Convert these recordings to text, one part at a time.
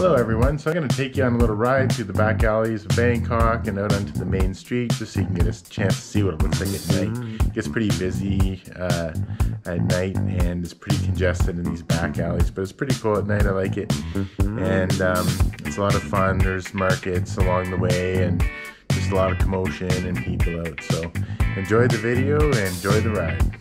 Hello everyone, so I'm going to take you on a little ride through the back alleys of Bangkok and out onto the main street just so you can get a chance to see what it looks like at night. It gets pretty busy at night and it's pretty congested in these back alleys, but it's pretty cool at night. I like it, and it's a lot of fun. There's markets along the way and just a lot of commotion and people out, so enjoy the video and enjoy the ride.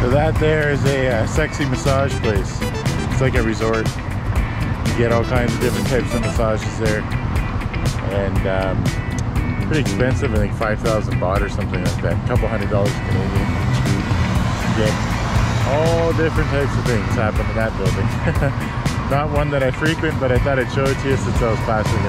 So that there is a sexy massage place. It's like a resort. You get all kinds of different types of massages there. And pretty expensive, I think 5,000 baht or something like that. A couple $100 Canadian. You get all different types of things happen in that building. Not one that I frequent, but I thought I'd show it to you since I was passing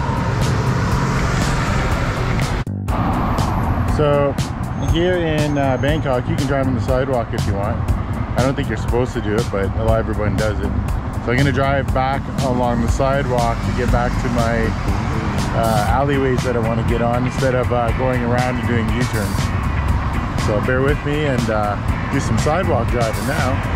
it. So here in Bangkok, you can drive on the sidewalk if you want. I don't think you're supposed to do it, but everyone does it. So I'm gonna drive back along the sidewalk to get back to my alleyways that I want to get on instead of going around and doing U-turns. So bear with me and do some sidewalk driving now.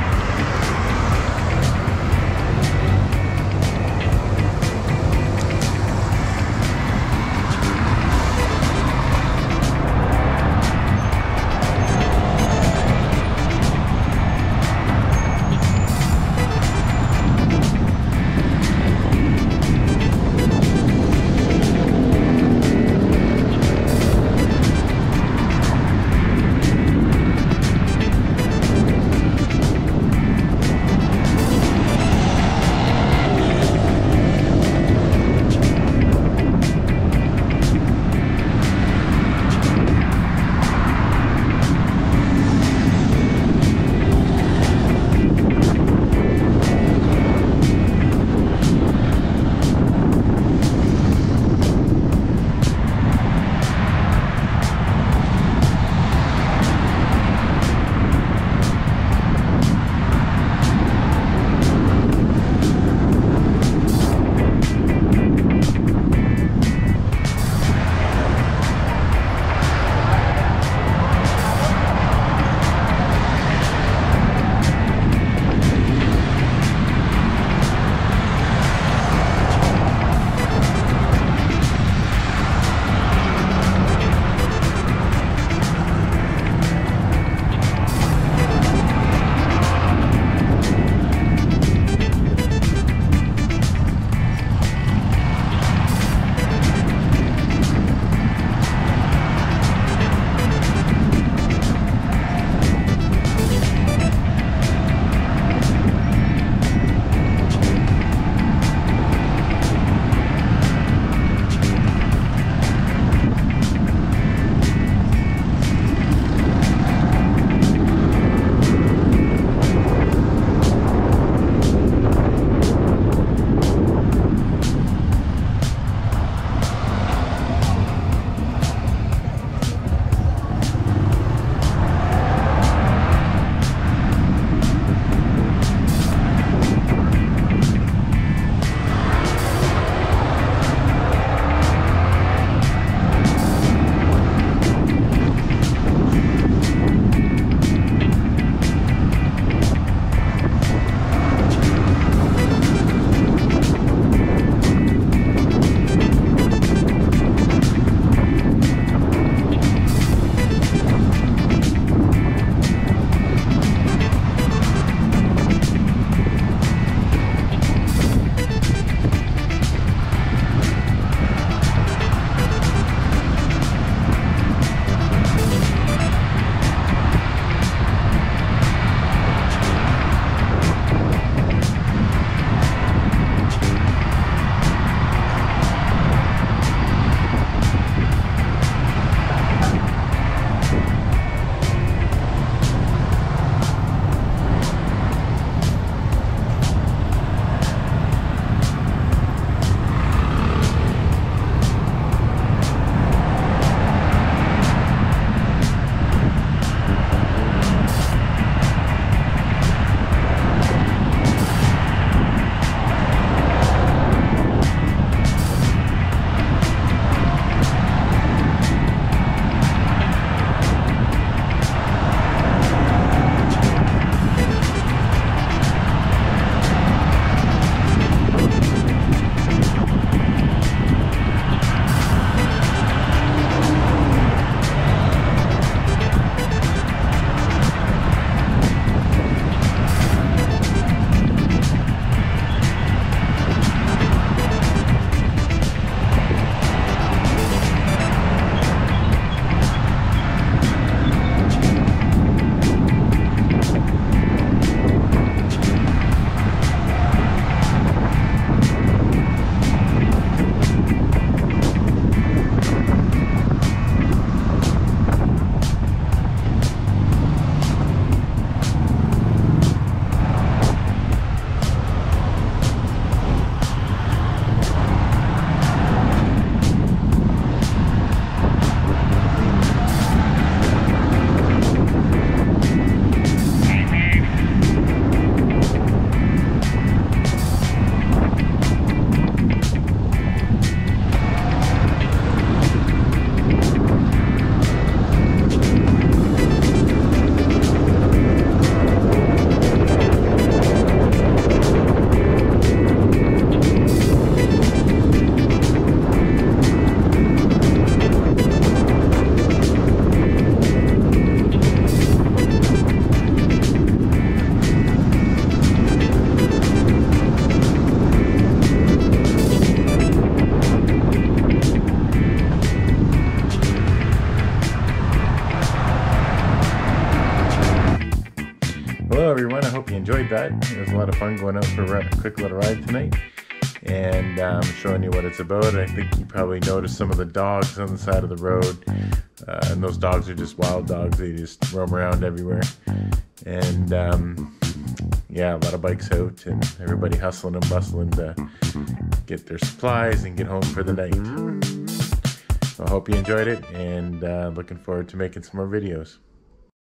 enjoyed that. It was a lot of fun going out for a quick little ride tonight, and showing you what it's about. I think you probably noticed some of the dogs on the side of the road, and those dogs are just wild dogs. They just roam around everywhere, and yeah, a lot of bikes out and everybody hustling and bustling to get their supplies and get home for the night. So I hope you enjoyed it, and looking forward to making some more videos.